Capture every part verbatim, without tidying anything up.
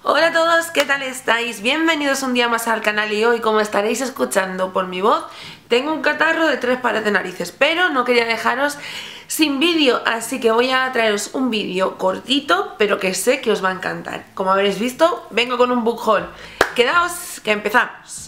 Hola a todos, ¿qué tal estáis? Bienvenidos un día más al canal y hoy, como estaréis escuchando por mi voz, tengo un catarro de tres pares de narices, pero no quería dejaros sin vídeo, así que voy a traeros un vídeo cortito, pero que sé que os va a encantar. Como habréis visto, vengo con un book haul. Quedaos, que empezamos.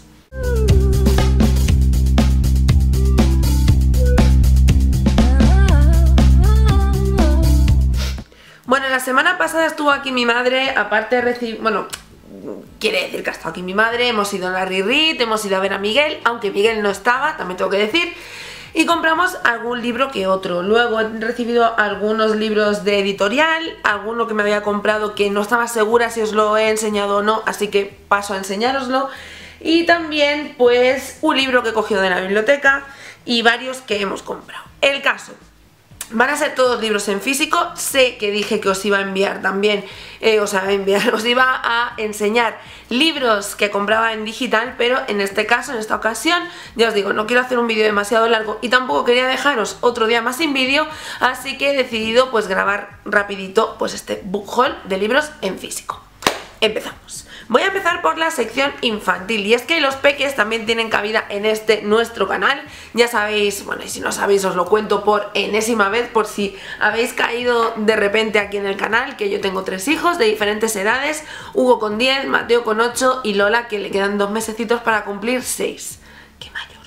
Bueno, la semana pasada estuvo aquí mi madre, aparte de recibir... Bueno, quiere decir que ha estado aquí mi madre, hemos ido a la Rirrit, hemos ido a ver a Miguel, aunque Miguel no estaba, también tengo que decir, y compramos algún libro que otro. Luego he recibido algunos libros de editorial, alguno que me había comprado que no estaba segura si os lo he enseñado o no, así que paso a enseñároslo. Y también, pues, un libro que he cogido de la biblioteca y varios que hemos comprado. El caso... van a ser todos libros en físico. Sé que dije que os iba a enviar también, eh, os, iba a enviar, os iba a enseñar libros que compraba en digital, pero en este caso, en esta ocasión, ya os digo, no quiero hacer un vídeo demasiado largo y tampoco quería dejaros otro día más sin vídeo, así que he decidido pues grabar rapidito pues este book haul de libros en físico. Empezamos. Voy a empezar por la sección infantil, y es que los peques también tienen cabida en este nuestro canal. Ya sabéis, bueno, y si no sabéis os lo cuento por enésima vez, por si habéis caído de repente aquí en el canal, que yo tengo tres hijos de diferentes edades, Hugo con diez, Mateo con ocho y Lola, que le quedan dos mesecitos para cumplir seis. ¡Qué mayor!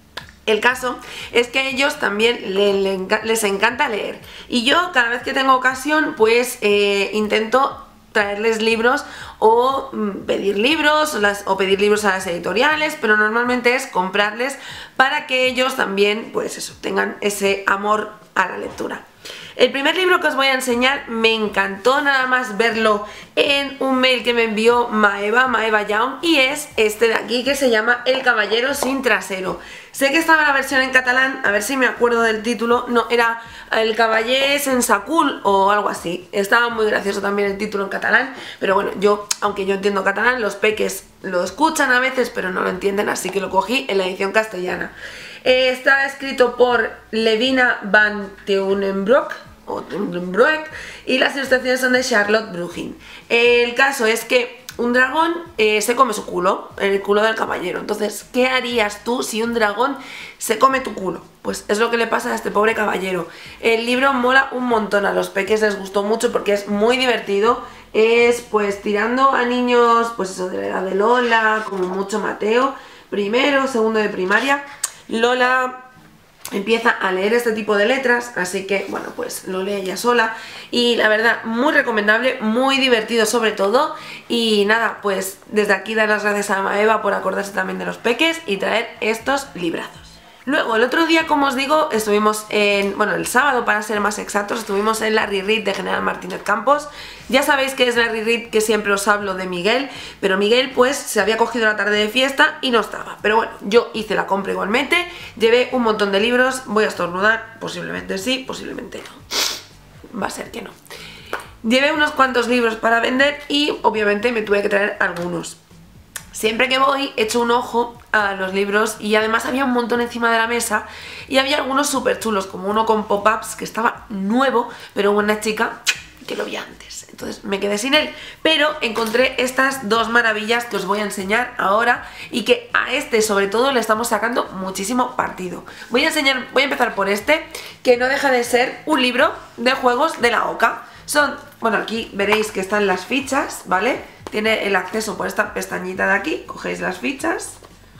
El caso es que a ellos también le, le, les encanta leer, y yo cada vez que tengo ocasión pues eh, intento traerles libros o pedir libros o, las, o pedir libros a las editoriales, pero normalmente es comprarles para que ellos también, pues eso, tengan ese amor a la lectura. El primer libro que os voy a enseñar me encantó nada más verlo en un mail que me envió Maeva, Maeva Young, y es este de aquí que se llama El caballero sin trasero. Sé que estaba la versión en catalán, a ver si me acuerdo del título, no, era El cavaller sense cul o algo así. Estaba muy gracioso también el título en catalán, pero bueno, yo, aunque yo entiendo catalán, los peques lo escuchan a veces pero no lo entienden, así que lo cogí en la edición castellana. Eh, está escrito por Levina van Teunenbroek, o Teunenbroek, y las ilustraciones son de Charlotte Brugin. El caso es que un dragón eh, se come su culo, el culo del caballero. Entonces, ¿qué harías tú si un dragón se come tu culo? Pues es lo que le pasa a este pobre caballero. El libro mola un montón, a los peques les gustó mucho porque es muy divertido. Es pues tirando a niños, pues eso, de la edad de Lola, como mucho Mateo, primero, segundo de primaria. Lola empieza a leer este tipo de letras, así que bueno, pues lo lee ella sola, y la verdad muy recomendable, muy divertido sobre todo. Y nada, pues desde aquí dar las gracias a Maeva por acordarse también de los peques y traer estos librazos. Luego, el otro día, como os digo, estuvimos en... bueno, el sábado para ser más exactos, estuvimos en la Rirrit de General Martínez Campos. Ya sabéis que es la Rirrit que siempre os hablo de Miguel, pero Miguel pues se había cogido la tarde de fiesta y no estaba. Pero bueno, yo hice la compra igualmente, llevé un montón de libros, voy a estornudar, posiblemente sí, posiblemente no. Va a ser que no. Llevé unos cuantos libros para vender y obviamente me tuve que traer algunos. Siempre que voy echo un ojo a los libros, y además había un montón encima de la mesa y había algunos súper chulos, como uno con pop-ups que estaba nuevo, pero una chica que lo vi antes, entonces me quedé sin él. Pero encontré estas dos maravillas que os voy a enseñar ahora y que a este sobre todo le estamos sacando muchísimo partido. Voy a enseñar, voy a empezar por este, que no deja de ser un libro de juegos de la OCA. Son, bueno, aquí veréis que están las fichas, ¿vale? Tiene el acceso por esta pestañita de aquí, cogéis las fichas.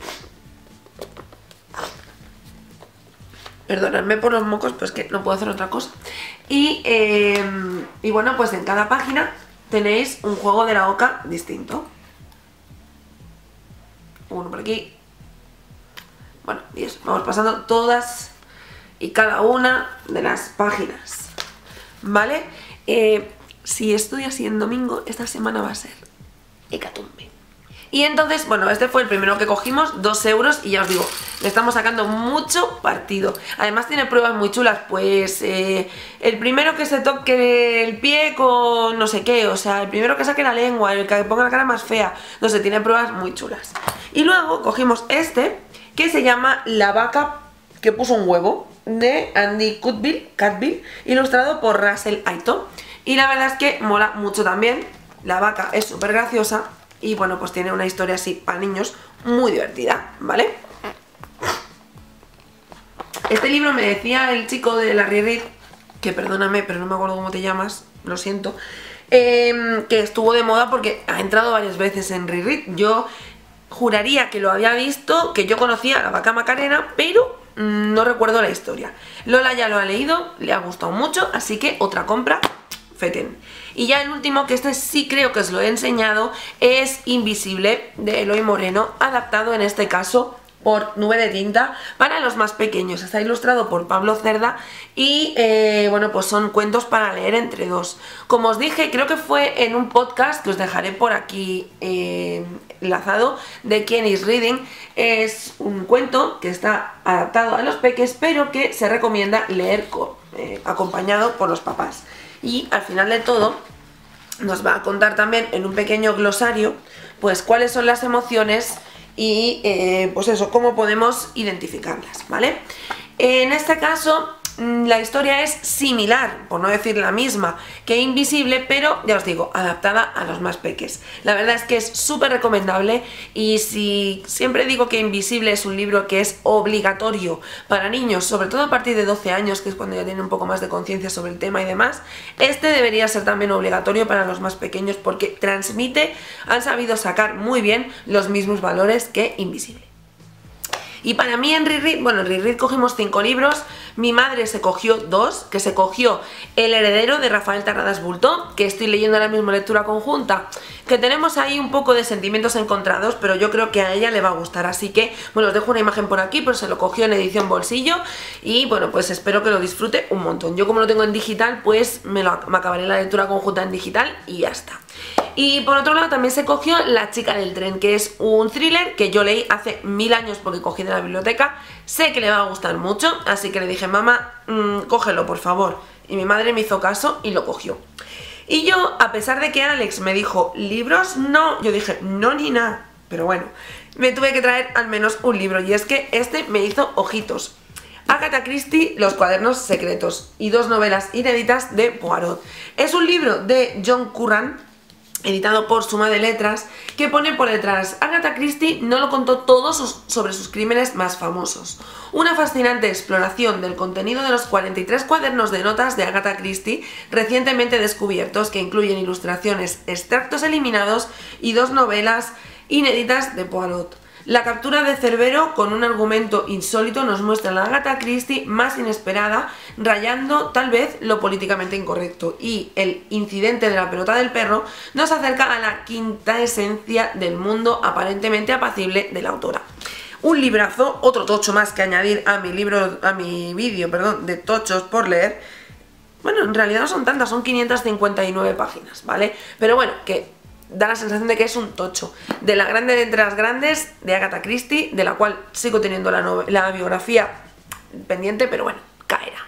Perdonadme por los mocos, pero es que no puedo hacer otra cosa. Y, eh, y bueno, pues en cada página tenéis un juego de la OCA distinto. Uno por aquí. Bueno, y eso, vamos pasando todas y cada una de las páginas, ¿vale? Eh, si estoy así en domingo, esta semana va a ser hecatombe. Y entonces, bueno, este fue el primero que cogimos, dos euros, y ya os digo, le estamos sacando mucho partido. Además tiene pruebas muy chulas, pues eh, el primero que se toque el pie con no sé qué, o sea, el primero que saque la lengua, el que ponga la cara más fea, no sé, tiene pruebas muy chulas. Y luego cogimos este, que se llama La vaca que puso un huevo, de Andy Cutbill, Catbill, ilustrado por Russell Aito. Y la verdad es que mola mucho también. la vaca es súper graciosa y bueno, pues tiene una historia así para niños muy divertida, ¿vale? Este libro me decía el chico de la Reread, que perdóname, pero no me acuerdo cómo te llamas, lo siento, eh, que estuvo de moda porque ha entrado varias veces en Reread. Yo juraría que lo había visto, que yo conocía a la vaca Macarena, pero mmm, no recuerdo la historia. Lola ya lo ha leído, le ha gustado mucho, así que otra compra, feten. Y ya el último, que este sí creo que os lo he enseñado, es Invisible, de Eloy Moreno, adaptado en este caso por Nube de Tinta para los más pequeños. Está ilustrado por Pablo Cerda y eh, bueno, pues son cuentos para leer entre dos. Como os dije, creo que fue en un podcast que os dejaré por aquí eh, enlazado, de Quién is Reading. Es un cuento que está adaptado a los peques, pero que se recomienda leer eh, acompañado por los papás. Y al final de todo nos va a contar también en un pequeño glosario pues cuáles son las emociones y eh, pues eso, cómo podemos identificarlas, ¿vale? En este caso la historia es similar, por no decir la misma, que Invisible, pero ya os digo, adaptada a los más peques. La verdad es que es súper recomendable y si siempre digo que Invisible es un libro que es obligatorio para niños, sobre todo a partir de doce años, que es cuando ya tienen un poco más de conciencia sobre el tema y demás, este debería ser también obligatorio para los más pequeños porque transmite, han sabido sacar muy bien los mismos valores que Invisible. Y para mí en Reread, bueno, en Reread cogimos cinco libros, mi madre se cogió dos, que se cogió El heredero de Rafael Terradas Bultó, que estoy leyendo ahora mismo, lectura conjunta, que tenemos ahí un poco de sentimientos encontrados, pero yo creo que a ella le va a gustar, así que, bueno, os dejo una imagen por aquí, pero se lo cogió en edición bolsillo y, bueno, pues espero que lo disfrute un montón. Yo como lo tengo en digital, pues me, lo, me acabaré la lectura conjunta en digital y ya está. Y por otro lado también se cogió La chica del tren, que es un thriller que yo leí hace mil años porque cogí de la biblioteca. Sé que le va a gustar mucho, así que le dije, mamá, mmm, cógelo por favor. Y mi madre me hizo caso y lo cogió. Y yo, a pesar de que Alex me dijo, libros no, yo dije, no ni nada. Pero bueno, me tuve que traer al menos un libro y es que este me hizo ojitos. Agatha Christie, Los cuadernos secretos, y dos novelas inéditas de Poirot. Es un libro de John Curran, editado por Suma de Letras, que pone por detrás: Agatha Christie no lo contó todo sus, sobre sus crímenes más famosos. Una fascinante exploración del contenido de los cuarenta y tres cuadernos de notas de Agatha Christie recientemente descubiertos, que incluyen ilustraciones, extractos eliminados y dos novelas inéditas de Poirot. La captura de Cerbero, con un argumento insólito, nos muestra la Agatha Christie más inesperada, rayando tal vez lo políticamente incorrecto. Y el incidente de la pelota del perro nos acerca a la quinta esencia del mundo aparentemente apacible de la autora. Un librazo, otro tocho más que añadir a mi libro, a mi vídeo, perdón, de tochos por leer. Bueno, en realidad no son tantas, son quinientas cincuenta y nueve páginas, ¿vale? Pero bueno, que da la sensación de que es un tocho, de la grande de entre las grandes, de Agatha Christie, de la cual sigo teniendo la, la biografía pendiente, pero bueno, caerá.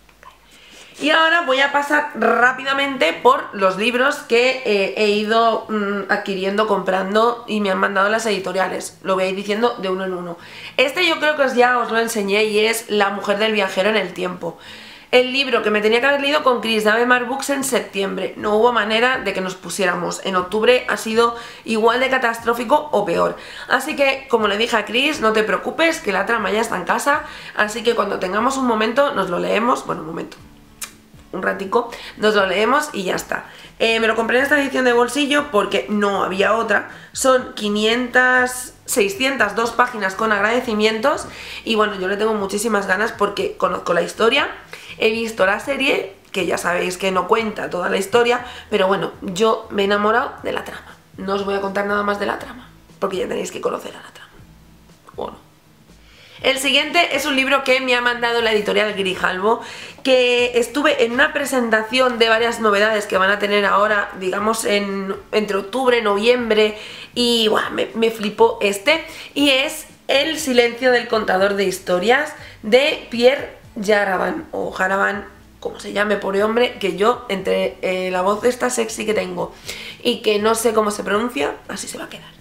Y ahora voy a pasar rápidamente por los libros que eh, he ido mmm, adquiriendo, comprando y me han mandado las editoriales. Lo voy a ir diciendo de uno en uno. Este yo creo que ya os lo enseñé y es La mujer del viajero en el tiempo. El libro que me tenía que haber leído con Chris de Avemar Books en septiembre. No hubo manera de que nos pusiéramos. En octubre ha sido igual de catastrófico o peor. Así que, como le dije a Chris, no te preocupes, que la trama ya está en casa. Así que cuando tengamos un momento nos lo leemos. Bueno, un momento. Un ratico. Nos lo leemos y ya está. Eh, me lo compré en esta edición de bolsillo porque no había otra. Son quinientas... seiscientas dos páginas con agradecimientos y bueno, yo le tengo muchísimas ganas porque conozco la historia, he visto la serie, que ya sabéis que no cuenta toda la historia, pero bueno, yo me he enamorado de la trama. No os voy a contar nada más de la trama, porque ya tenéis que conocer a la trama. ¿O no? El siguiente es un libro que me ha mandado la editorial Grijalbo, que estuve en una presentación de varias novedades que van a tener ahora, digamos, en, entre octubre, noviembre, y ¡buah!, me, me flipó este, y es El silencio del contador de historias, de Pierre Jaravan, o Jaravan, como se llame, pobre hombre, que yo, entre eh, la voz esta sexy que tengo y que no sé cómo se pronuncia, así se va a quedar.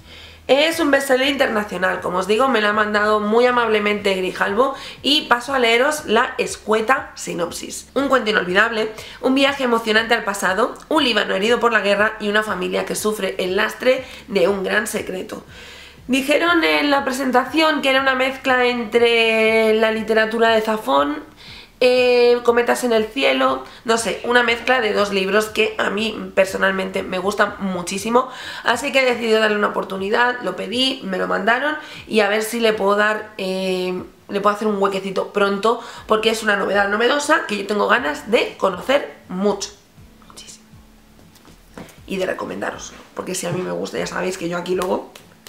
Es un bestseller internacional, como os digo, me lo ha mandado muy amablemente Grijalbo y paso a leeros la escueta sinopsis. Un cuento inolvidable, un viaje emocionante al pasado, un Líbano herido por la guerra y una familia que sufre el lastre de un gran secreto. Dijeron en la presentación que era una mezcla entre la literatura de Zafón, Eh, Cometas en el cielo, no sé, una mezcla de dos libros que a mí personalmente me gustan muchísimo, así que he decidido darle una oportunidad, lo pedí, me lo mandaron y a ver si le puedo dar, eh, le puedo hacer un huequecito pronto, porque es una novedad novedosa que yo tengo ganas de conocer mucho, muchísimo, y de recomendároslo, porque si a mí me gusta ya sabéis que yo aquí luego...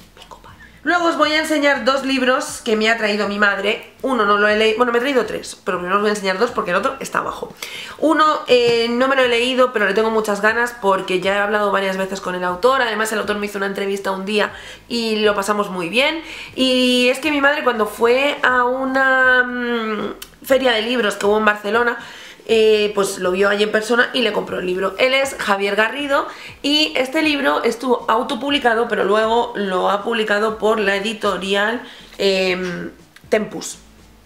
Luego os voy a enseñar dos libros que me ha traído mi madre. Uno no lo he leído, bueno, me he traído tres, pero primero os voy a enseñar dos porque el otro está abajo. Uno eh, no me lo he leído, pero le tengo muchas ganas porque ya he hablado varias veces con el autor. Además el autor me hizo una entrevista un día y lo pasamos muy bien. Y es que mi madre, cuando fue a una mmm, feria de libros que hubo en Barcelona, Eh, pues lo vio allí en persona y le compró el libro. Él es Javier Garrido y este libro estuvo autopublicado, pero luego lo ha publicado por la editorial eh, Tempus.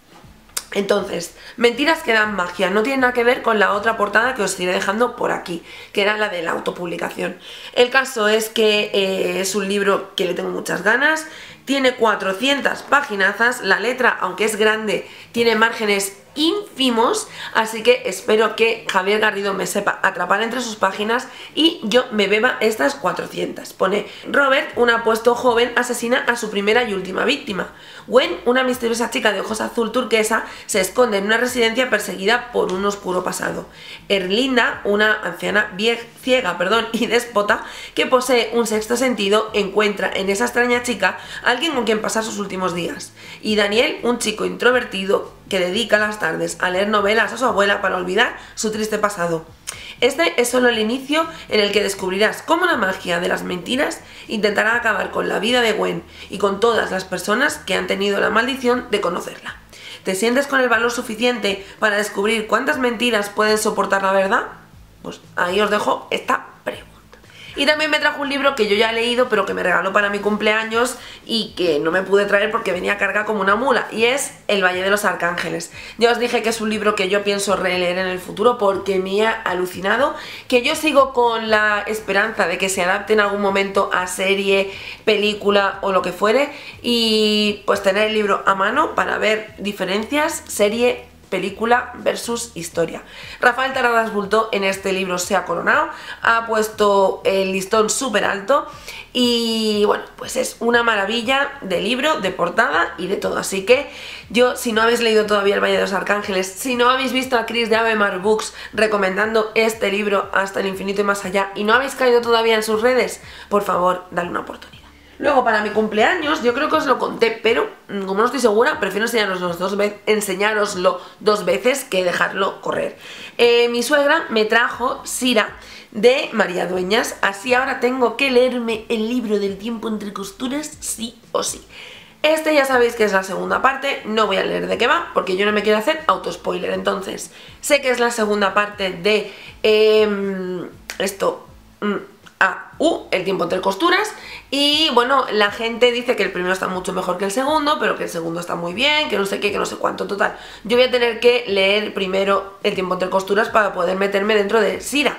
Entonces, Mentiras que dan magia, no tiene nada que ver con la otra portada que os iré dejando por aquí, que era la de la autopublicación. El caso es que eh, es un libro que le tengo muchas ganas, tiene cuatrocientas paginazas, la letra, aunque es grande, tiene márgenes ínfimos, así que espero que Javier Garrido me sepa atrapar entre sus páginas y yo me beba estas cuatrocientas. Pone: Robert, un apuesto joven, asesina a su primera y última víctima. Gwen, una misteriosa chica de ojos azul turquesa, se esconde en una residencia perseguida por un oscuro pasado. Erlinda, una anciana vieja, ciega perdón, y déspota que posee un sexto sentido, encuentra en esa extraña chica a alguien con quien pasar sus últimos días. Y Daniel, un chico introvertido que dedica las tardes a leer novelas a su abuela para olvidar su triste pasado. Este es solo el inicio en el que descubrirás cómo la magia de las mentiras intentará acabar con la vida de Gwen y con todas las personas que han tenido la maldición de conocerla. ¿Te sientes con el valor suficiente para descubrir cuántas mentiras pueden soportar la verdad? Pues ahí os dejo esta pregunta. Y también me trajo un libro que yo ya he leído, pero que me regaló para mi cumpleaños y que no me pude traer porque venía cargada como una mula, y es El Valle de los Arcángeles. Ya os dije que es un libro que yo pienso releer en el futuro porque me ha alucinado, que yo sigo con la esperanza de que se adapte en algún momento a serie, película o lo que fuere, y pues tener el libro a mano para ver diferencias, serie, película versus historia. Rafael Terradas Bultó en este libro se ha coronado, ha puesto el listón súper alto y bueno, pues es una maravilla de libro, de portada y de todo. Así que yo, si no habéis leído todavía El Valle de los Arcángeles, si no habéis visto a Chris de Avemar Books recomendando este libro hasta el infinito y más allá y no habéis caído todavía en sus redes, por favor, dale una oportunidad. Luego, para mi cumpleaños, yo creo que os lo conté, pero como no estoy segura, prefiero enseñároslo dos, ve enseñároslo dos veces que dejarlo correr. Eh, mi suegra me trajo Sira de María Dueñas, así ahora tengo que leerme el libro del tiempo entre costuras sí o sí. Este ya sabéis que es la segunda parte, no voy a leer de qué va, porque yo no me quiero hacer autospoiler. Entonces, sé que es la segunda parte de eh, esto... Mm, A, U, El tiempo entre costuras, y bueno, la gente dice que el primero está mucho mejor que el segundo, pero que el segundo está muy bien, que no sé qué, que no sé cuánto. Total, yo voy a tener que leer primero El tiempo entre costuras para poder meterme dentro de Sira.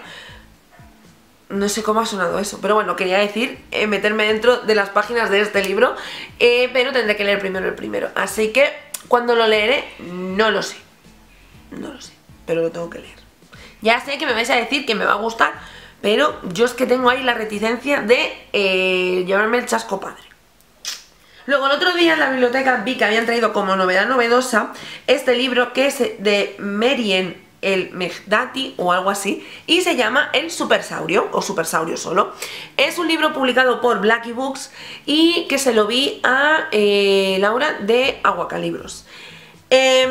No sé cómo ha sonado eso, pero bueno, quería decir eh, meterme dentro de las páginas de este libro, eh, pero tendré que leer primero el primero, así que cuando lo leeré, no lo sé, no lo sé, pero lo tengo que leer. Ya sé que me vais a decir que me va a gustar, pero yo es que tengo ahí la reticencia de eh, llevarme el chasco padre. Luego el otro día en la biblioteca vi que habían traído como novedad novedosa este libro que es de Meriem el Mehdati o algo así, y se llama El Supersaurio, o Supersaurio solo. Es un libro publicado por Blackie Books y que se lo vi a eh, Laura de Aguacalibros. Eh,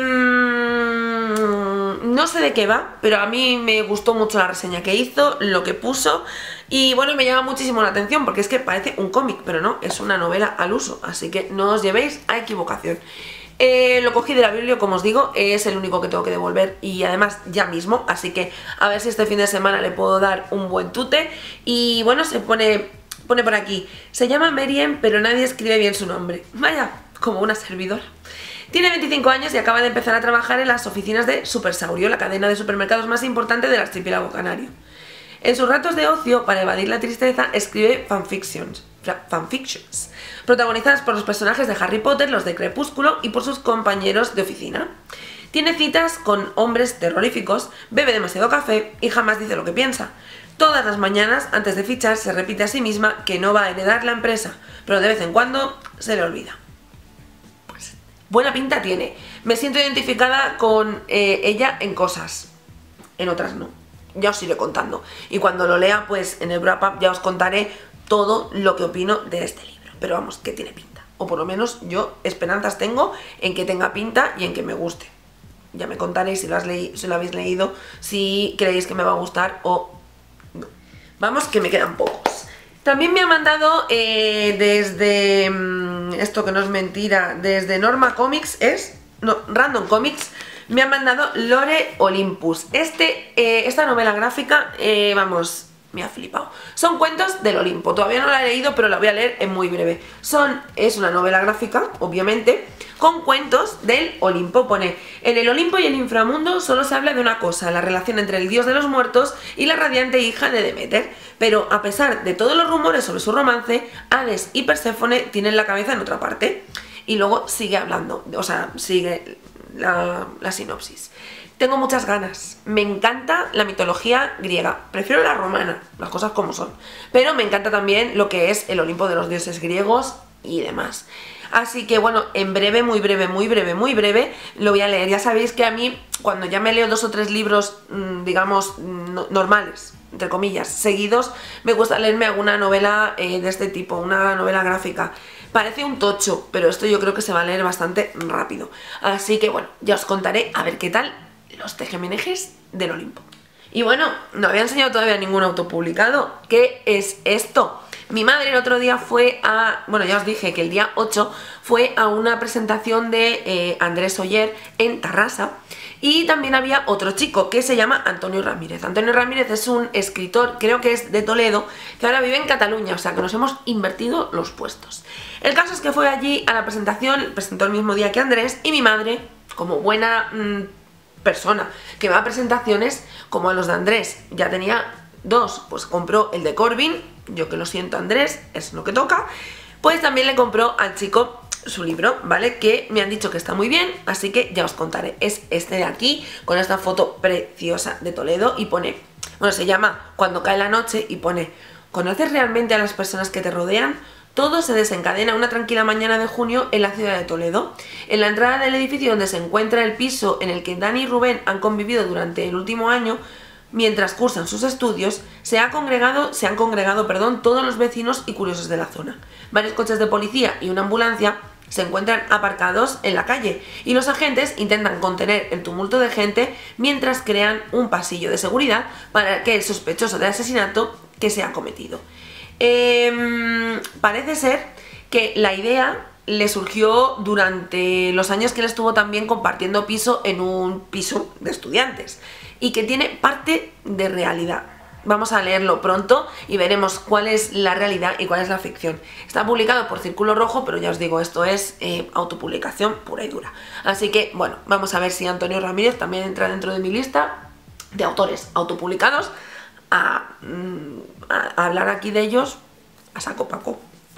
no sé de qué va, pero a mí me gustó mucho la reseña que hizo, lo que puso, y bueno, me llama muchísimo la atención porque es que parece un cómic, pero no, es una novela al uso, así que no os llevéis a equivocación. Eh, lo cogí de la Biblia, como os digo, es el único que tengo que devolver y además ya mismo, así que a ver si este fin de semana le puedo dar un buen tute. Y bueno, se pone Pone por aquí, se llama Meriem, pero nadie escribe bien su nombre. Vaya, como una servidora. Tiene veinticinco años y acaba de empezar a trabajar en las oficinas de Supersaurio, la cadena de supermercados más importante del archipiélago canario. En sus ratos de ocio, para evadir la tristeza, escribe fanfictions, fanfictions, protagonizadas por los personajes de Harry Potter, los de Crepúsculo y por sus compañeros de oficina. Tiene citas con hombres terroríficos, bebe demasiado café y jamás dice lo que piensa. Todas las mañanas, antes de fichar, se repite a sí misma que no va a heredar la empresa, pero de vez en cuando se le olvida. Pues buena pinta tiene. Me siento identificada con eh, ella en cosas, en otras no. Ya os iré contando. Y cuando lo lea, pues en el wrap up ya os contaré todo lo que opino de este libro. Pero vamos, que tiene pinta. O por lo menos yo esperanzas tengo en que tenga pinta y en que me guste. Ya me contaréis si lo, has si lo habéis leído, si creéis que me va a gustar o no. Vamos, que me quedan pocos. También me ha mandado eh, desde... Mmm, esto que no es mentira, desde Norma Comics, es... No, Random Comics. Me han mandado Lore Olympus. Este, eh, esta novela gráfica, eh, vamos, me ha flipado. Son cuentos del Olimpo. Todavía no la he leído, pero la voy a leer en muy breve. Son, es una novela gráfica, obviamente, con cuentos del Olimpo. Pone, en el Olimpo y el inframundo solo se habla de una cosa, la relación entre el dios de los muertos y la radiante hija de Deméter. Pero a pesar de todos los rumores sobre su romance, Hades y Perséfone tienen la cabeza en otra parte. Y luego sigue hablando, o sea, sigue... La, la sinopsis. Tengo muchas ganas, me encanta la mitología griega, prefiero la romana, las cosas como son, pero me encanta también lo que es el Olimpo de los dioses griegos y demás. Así que bueno, en breve, muy breve, muy breve, muy breve, lo voy a leer. Ya sabéis que a mí, cuando ya me leo dos o tres libros, digamos, no, normales, entre comillas, seguidos, me gusta leerme alguna novela eh, de este tipo, una novela gráfica. Parece un tocho, pero esto yo creo que se va a leer bastante rápido. Así que bueno, ya os contaré a ver qué tal los tejemenejes del Olimpo. Y bueno, no había enseñado todavía ningún autopublicado. ¿Qué es esto? Mi madre el otro día fue a... Bueno, ya os dije que el día ocho fue a una presentación de eh, Andrés Oller en Tarrasa. Y también había otro chico que se llama Antonio Ramírez. Antonio Ramírez es un escritor, creo que es de Toledo, que ahora vive en Cataluña, o sea que nos hemos invertido los puestos. El caso es que fue allí a la presentación, presentó el mismo día que Andrés, y mi madre, como buena mmm, persona que va a presentaciones, como a los de Andrés ya tenía dos, pues compró el de Corbin, yo que lo siento Andrés, es lo que toca, pues también le compró al chico su libro, ¿vale? Que me han dicho que está muy bien, así que ya os contaré. Es este de aquí, con esta foto preciosa de Toledo y pone, bueno, se llama Cuando cae la noche y pone, ¿conoces realmente a las personas que te rodean? Todo se desencadena una tranquila mañana de junio en la ciudad de Toledo. En la entrada del edificio donde se encuentra el piso en el que Dani y Rubén han convivido durante el último año, mientras cursan sus estudios, se, ha congregado, se han congregado perdón, todos los vecinos y curiosos de la zona. Varios coches de policía y una ambulancia se encuentran aparcados en la calle y los agentes intentan contener el tumulto de gente mientras crean un pasillo de seguridad para que el sospechoso del asesinato que se ha cometido. Eh, parece ser que la idea le surgió durante los años que él estuvo también compartiendo piso en un piso de estudiantes y que tiene parte de realidad. Vamos a leerlo pronto y veremos cuál es la realidad y cuál es la ficción. Está publicado por Círculo Rojo, pero ya os digo, esto es eh, autopublicación pura y dura. Así que, bueno, vamos a ver si Antonio Ramírez también entra dentro de mi lista de autores autopublicados a, a, a hablar aquí de ellos a saco paco.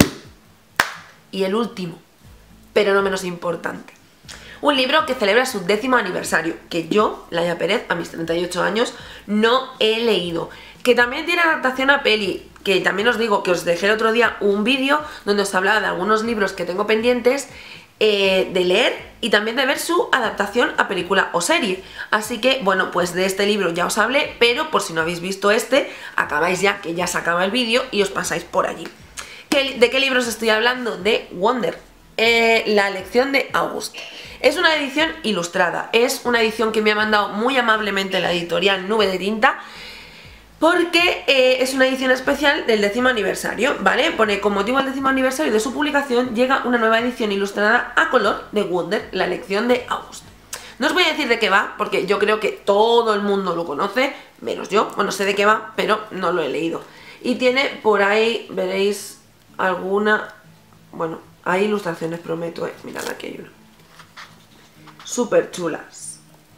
Y el último, pero no menos importante. Un libro que celebra su décimo aniversario, que yo, Laia Pérez, a mis treinta y ocho años, no he leído. Que también tiene adaptación a peli, que también os digo que os dejé el otro día un vídeo donde os hablaba de algunos libros que tengo pendientes eh, de leer y también de ver su adaptación a película o serie. Así que, bueno, pues de este libro ya os hablé, pero por si no habéis visto este, acabáis ya, que ya se acaba el vídeo y os pasáis por allí. ¿De qué libros estoy hablando? De Wonder, eh, la lección de August. Es una edición ilustrada, es una edición que me ha mandado muy amablemente la editorial Nube de Tinta, porque eh, es una edición especial del décimo aniversario, ¿vale? Pone, con motivo del décimo aniversario de su publicación, llega una nueva edición ilustrada a color de Wonder, la lección de August. No os voy a decir de qué va, porque yo creo que todo el mundo lo conoce, menos yo. Bueno, sé de qué va, pero no lo he leído. y tiene por ahí, veréis alguna, bueno, hay ilustraciones, prometo, eh. Mirad, aquí hay una, súper chulas.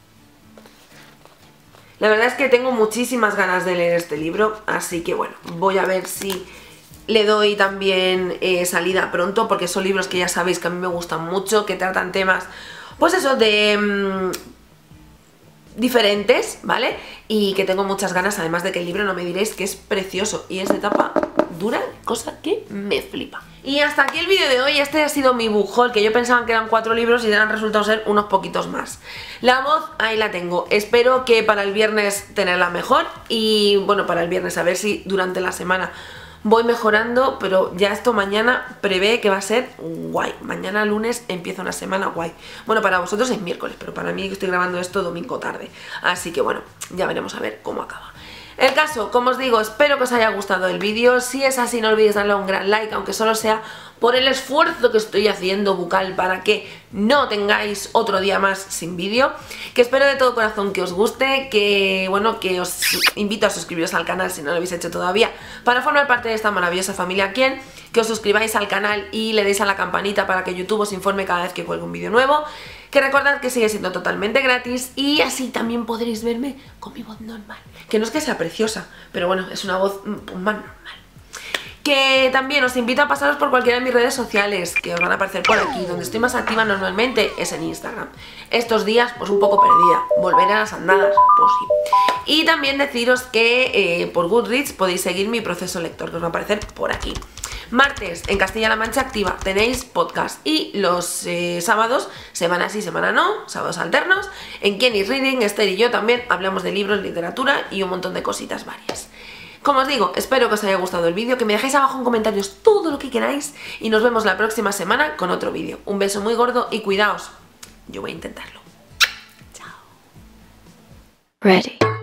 La verdad es que tengo muchísimas ganas de leer este libro, así que bueno, voy a ver si le doy también eh, salida pronto, porque son libros que ya sabéis que a mí me gustan mucho, que tratan temas, pues eso, de mmm, diferentes, ¿vale? Y que tengo muchas ganas, además de que el libro, no me diréis, que es precioso y es de tapa dura, cosa que me flipa. Y hasta aquí el vídeo de hoy. Este ha sido mi book haul, que yo pensaba que eran cuatro libros y han resultado ser unos poquitos más. La voz, ahí la tengo. Espero que para el viernes tenerla mejor y bueno, para el viernes a ver si durante la semana voy mejorando, pero ya esto mañana prevé que va a ser guay. Mañana lunes empieza una semana guay. Bueno, para vosotros es miércoles, pero para mí que estoy grabando esto domingo tarde. Así que bueno, ya veremos a ver cómo acaba. El caso, como os digo, espero que os haya gustado el vídeo. Si es así, no olvidéis darle un gran like, aunque solo sea por el esfuerzo que estoy haciendo bucal para que no tengáis otro día más sin vídeo. Que espero de todo corazón que os guste, que bueno, que os invito a suscribiros al canal si no lo habéis hecho todavía, para formar parte de esta maravillosa familia. ¿Quién? Que os suscribáis al canal y le deis a la campanita para que YouTube os informe cada vez que cuelgue un vídeo nuevo. Que recordad que sigue siendo totalmente gratis y así también podréis verme con mi voz normal. Que no es que sea preciosa, pero bueno, es una voz pues, más normal. Que también os invito a pasaros por cualquiera de mis redes sociales, que os van a aparecer por aquí. Donde estoy más activa normalmente es en Instagram. Estos días, pues un poco perdida. Volveré a las andadas, pues sí. Y también deciros que eh, por Goodreads podéis seguir mi proceso lector, que os va a aparecer por aquí. Martes, en Castilla-La Mancha Activa, tenéis podcast. Y los eh, sábados, semana sí, semana no, sábados alternos, en Kenny's Reading, Esther y yo también hablamos de libros, literatura y un montón de cositas varias. Como os digo, espero que os haya gustado el vídeo, que me dejéis abajo en comentarios todo lo que queráis y nos vemos la próxima semana con otro vídeo. Un beso muy gordo y cuidaos, yo voy a intentarlo. Chao. Ready.